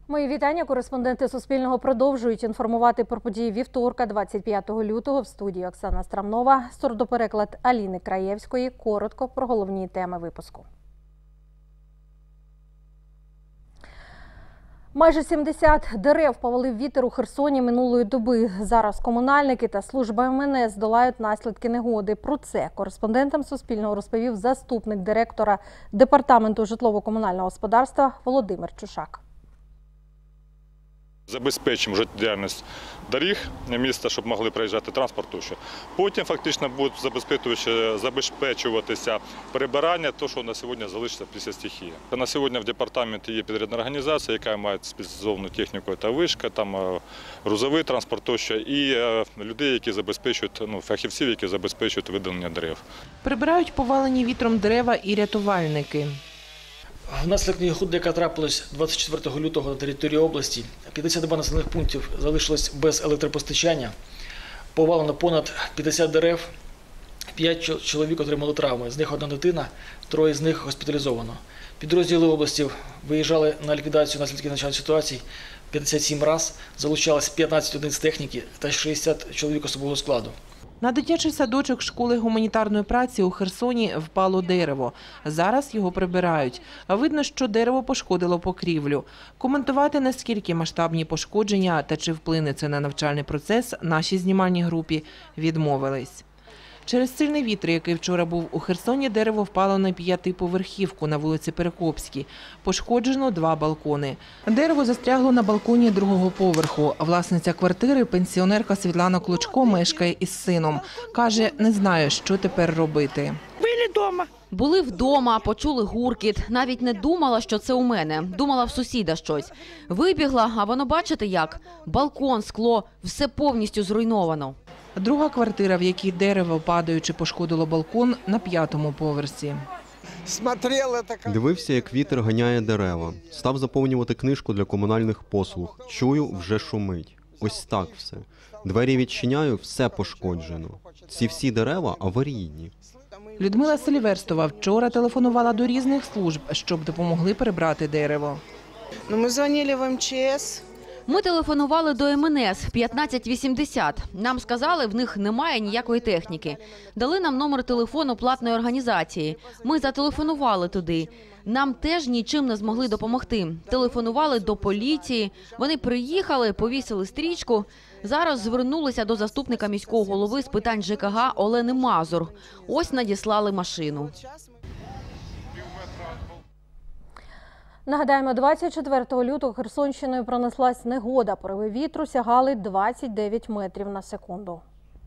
Мої вітання. Кореспонденти Суспільного продовжують інформувати про події вівторка, 25 лютого. В студії Оксана Страмнова. Сурдопереклад Аліни Краєвської. Коротко про головні теми випуску. Майже 70 дерев повалив вітер у Херсоні минулої доби. Зараз комунальники та служба МНС долають наслідки негоди. Про це кореспондентам Суспільного розповів заступник директора Департаменту житлово-комунального господарства Володимир Чушак. Забезпечимо життєдіяльність доріг міста, щоб могли проїжджати транспорту. Потім фактично буде забезпечуватися прибирання, того, що на сьогодні залишиться після стихії. На сьогодні в департаменті є підрядна організація, яка має спеціалізовану техніку, та вишка, там грузовий транспорт, і людей, які забезпечують, фахівців, які забезпечують видалення дерев. Прибирають повалені вітром дерева і рятувальники. Внаслідок негоди, яка трапилась 24 лютого на території області, 52 населених пунктів залишилось без електропостачання, повалено понад 50 дерев, 5 чоловік отримали травми, з них одна дитина, 3 з них госпіталізовано. Підрозділи області виїжджали на ліквідацію наслідків надзвичайних ситуацій 57 разів, залучалось 15 одиниць техніки та 60 чоловік особового складу. На дитячий садочок школи гуманітарної праці у Херсоні впало дерево. Зараз його прибирають. Видно, що дерево пошкодило покрівлю. Коментувати, наскільки масштабні пошкодження та чи вплине це на навчальний процес, нашій знімальній групі відмовились. Через сильний вітер, який вчора був у Херсоні, дерево впало на 5-поверхівку на вулиці Перекопській. Пошкоджено 2 балкони. Дерево застрягло на балконі 2-го поверху. Власниця квартири, пенсіонерка Світлана Клочко, мешкає із сином. Каже, не знає, що тепер робити. Були вдома, почули гуркіт. Навіть не думала, що це у мене. Думала, в сусіда щось. Вибігла, а воно бачите як? Балкон, скло, все повністю зруйновано. Друга квартира, в якій дерево, падаючи, пошкодило балкон, на 5-му поверсі. Дивився, як вітер ганяє дерева. Став заповнювати книжку для комунальних послуг. Чую, вже шумить. Ось так все. Двері відчиняю, все пошкоджено. Ці всі дерева аварійні. Людмила Селіверстова вчора телефонувала до різних служб, щоб допомогли прибрати дерево. Ми дзвонили в МЧС. Ми телефонували до МНС 1580. Нам сказали, в них немає ніякої техніки. Дали нам номер телефону платної організації. Ми зателефонували туди. Нам теж нічим не змогли допомогти. Телефонували до поліції. Вони приїхали, повісили стрічку. Зараз звернулися до заступника міського голови з питань ЖКГ Олени Мазур. Ось надіслали машину. Нагадаємо, 24 лютого Херсонщиною пронеслась негода. Пориви вітру сягали 29 метрів на секунду.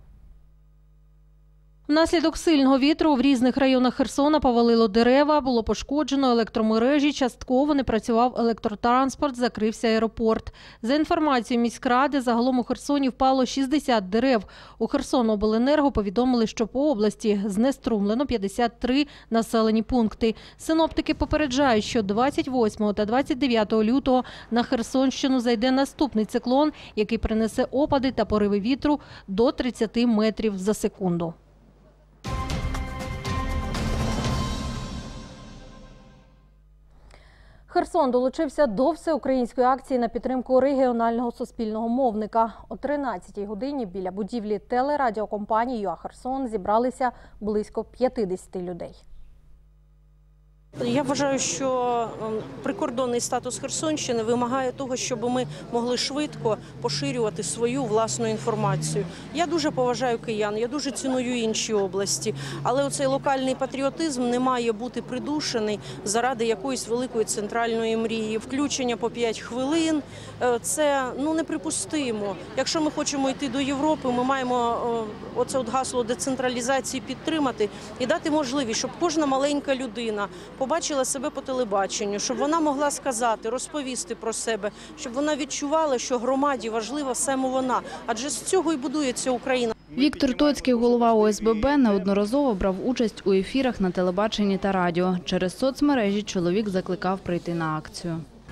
Внаслідок сильного вітру в різних районах Херсона повалило дерева, було пошкоджено електромережі, частково не працював електротранспорт, закрився аеропорт. За інформацією міськради, загалом у Херсоні впало 60 дерев. У Херсонобленерго повідомили, що по області знеструмлено 53 населені пункти. Синоптики попереджають, що 28 та 29 лютого на Херсонщину зайде наступний циклон, який принесе опади та пориви вітру до 30 метрів за секунду. Херсон долучився до всеукраїнської акції на підтримку регіонального суспільного мовника. О 13-й годині біля будівлі телерадіокомпанії «ЮА Херсон» зібралися близько 50 людей. Я вважаю, що прикордонний статус Херсонщини вимагає того, щоб ми могли швидко поширювати свою власну інформацію. Я дуже поважаю киян, я дуже ціную інші області, але оцей локальний патріотизм не має бути придушений заради якоїсь великої центральної мрії. Включення по 5 хвилин – це неприпустимо. Якщо ми хочемо йти до Європи, ми маємо оце гасло децентралізації підтримати і дати можливість, щоб кожна маленька людина побачила себе по телебаченню, щоб вона могла сказати, розповісти про себе, щоб вона відчувала, що громаді важлива саме вона. Адже з цього і будується Україна. Віктор Тоцький, голова ОСББ, неодноразово брав участь у ефірах на телебаченні та радіо. Через соцмережі чоловік закликав прийти на акцію.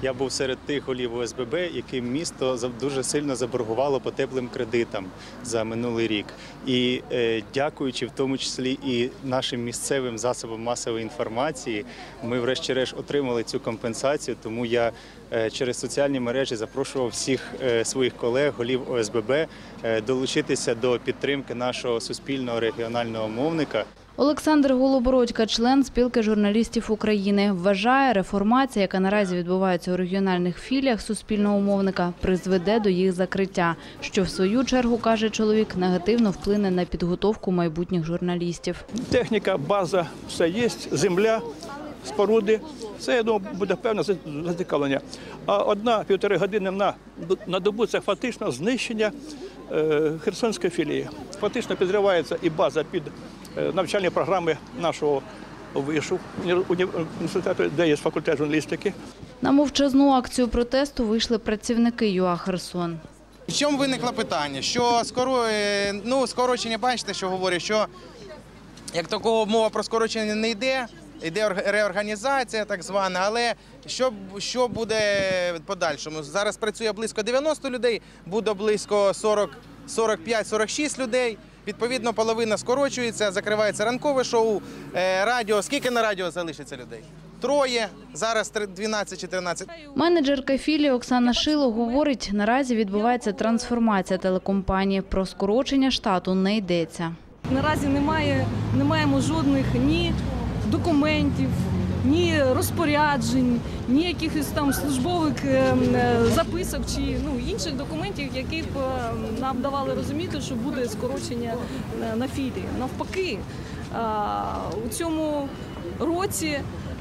Я був серед тих голів ОСББ, яким місто дуже сильно заборгувало по теплим кредитам за минулий рік. І дякуючи в тому числі і нашим місцевим засобам масової інформації, ми врешті-решт отримали цю компенсацію, тому я через соціальні мережі запрошував всіх своїх колег, голів ОСББ, долучитися до підтримки нашого суспільного регіонального мовника. Олександр Голобородька, член спілки журналістів України, вважає, реформація, яка наразі відбувається у регіональних філіях суспільного мовника, призведе до їх закриття, що в свою чергу, каже чоловік, негативно вплине на підготовку майбутніх журналістів. Техніка, база, все є, земля, споруди. Це, я думаю, буде певне зацікавлення. А 1-1,5 години на добу – це фактично знищення Херсонської філії. Фактично підривається і база під навчальні програми нашого вишу університету, де є факультет журналістики. На мовчазну акцію протесту вийшли працівники ЮА «Херсон». В чому виникло питання? Що скорочення, бачите, що говорять, що як такого мова про скорочення не йде, йде реорганізація так звана, але що буде в подальшому? Зараз працює близько 90 людей, буде близько 45-46 людей. Відповідно, половина скорочується, закривається ранкове шоу, радіо. Скільки на радіо залишиться людей? 3, зараз 12-14. Менеджерка філії Оксана Шило говорить, наразі відбувається трансформація телекомпанії. Про скорочення штату не йдеться. Наразі не маємо жодних ні документів, ні розпоряджень, ні якихось там службових записок чи інших документів, які б нам давали розуміти, що буде скорочення на філії. Навпаки, у цьому році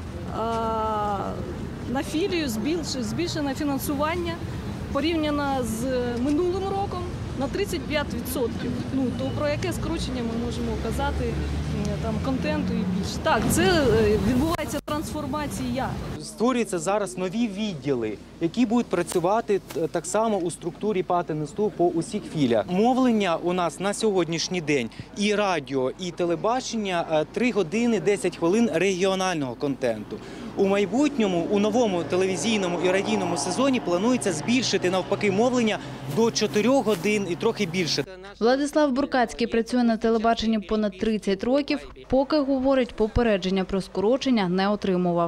на філію збільшено фінансування порівняно з минулим роком на 35%. То про яке скорочення ми можемо казати, там, контенту і більше. Так, це відбувається трансформація. Створюються зараз нові відділи, які будуть працювати так само у структурі ПАТ НСТУ по усіх філіях. Мовлення у нас на сьогоднішній день і радіо, і телебачення 3 години 10 хвилин регіонального контенту. У майбутньому, у новому телевізійному і радійному сезоні планується збільшити навпаки мовлення до 4 годин і трохи більше. Владислав Буркацький працює на телебаченні понад 30 років, поки, говорить, попередження про скорочення не отримував.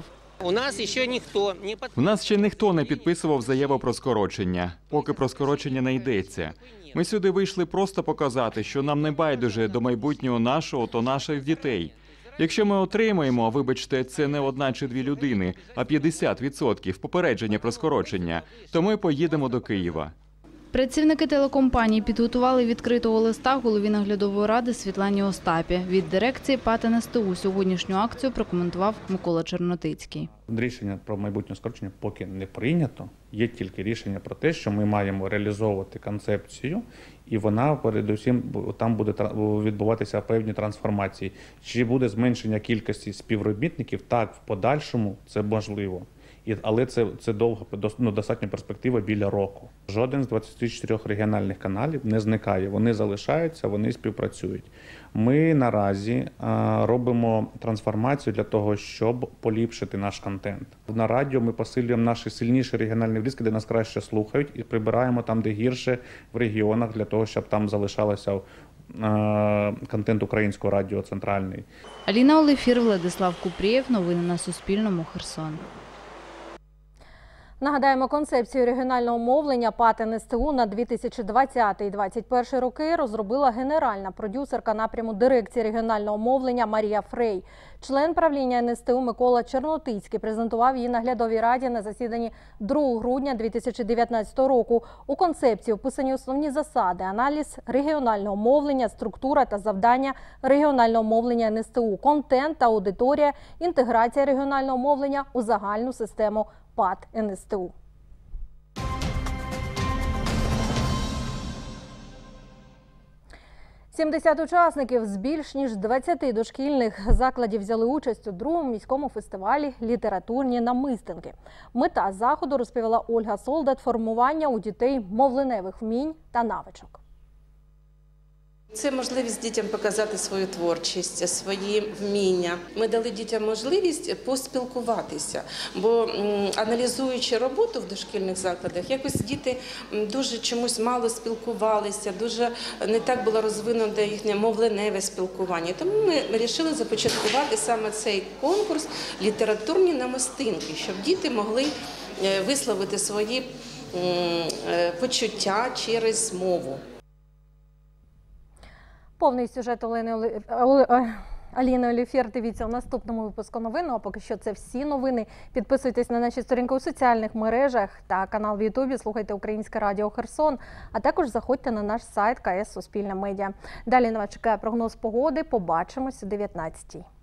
У нас ще ніхто не підписував заяву про скорочення, поки про скорочення не йдеться. Ми сюди вийшли просто показати, що нам не байдуже до майбутнього нашого та наших дітей. Якщо ми отримаємо, вибачте, це не 1 чи 2 людини, а 50% попередження про скорочення, то ми поїдемо до Києва. Працівники телекомпанії підготували відкритого листа голові наглядової ради Світлані Остапі. Від дирекції ПАТ НСТУ сьогоднішню акцію прокоментував Микола Чернотицький. Рішення про майбутнє скорочення поки не прийнято. Є тільки рішення про те, що ми маємо реалізовувати концепцію, і вона, передусім, там буде відбуватися певні трансформації. Чи буде зменшення кількості співробітників? Так, в подальшому це можливо. Але це довга, достатньо перспектива біля року. Жоден з 24 регіональних каналів не зникає, вони залишаються, вони співпрацюють. Ми наразі робимо трансформацію для того, щоб поліпшити наш контент. На радіо ми посилюємо наші сильніші регіональні диски, де нас краще слухають, і прибираємо там, де гірше, в регіонах, для того, щоб там залишалося контент українського радіо центральний. Аліна Олефір, Владислав Купрієв. Новини на Суспільному. Херсон. Нагадаємо, концепцію регіонального мовлення ПАТ НСТУ на 2020-2021 роки розробила генеральна продюсерка напряму дирекції регіонального мовлення Марія Фрей. Член правління НСТУ Микола Чернотицький презентував її наглядовій раді на засіданні 2 грудня 2019 року. У концепції описані основні засади, аналіз регіонального мовлення, структура та завдання регіонального мовлення НСТУ, контент та аудиторія, інтеграція регіонального мовлення у загальну систему ПАТ НСТУ. – 70 учасників з більш ніж 20 дошкільних закладів взяли участь у 2-му міському фестивалі «Літературні намистинки». Мета заходу, розповіла Ольга Солдат, формування у дітей мовленевих вмінь та навичок. Це можливість дітям показати свою творчість, свої вміння. Ми дали дітям можливість поспілкуватися, бо аналізуючи роботу в дошкільних закладах, якось діти дуже чомусь мало спілкувалися, дуже не так було розвинуто їхнє мовленеве спілкування. Тому ми вирішили започаткувати саме цей конкурс «Літературні намистинки», щоб діти могли висловити свої почуття через мову. Повний сюжет Аліни Оліфєр дивіться у наступному випуску новин. А поки що це всі новини. Підписуйтесь на наші сторінки у соціальних мережах та канал в Ютубі. Слухайте Українське радіо Херсон. А також заходьте на наш сайт КС Суспільне медіа. Далі на вас чекає прогноз погоди. Побачимось о 19-й.